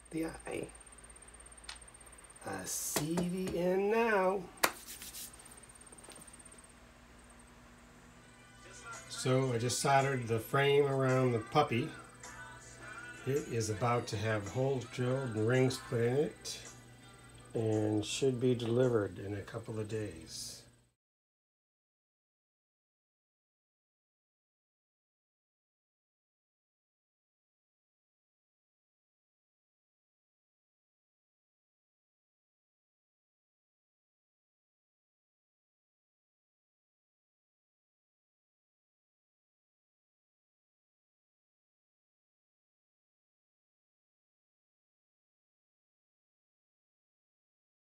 the eye. I see the end now. So I just soldered the frame around the puppy. It is about to have holes drilled and rings put in it and should be delivered in a couple of days.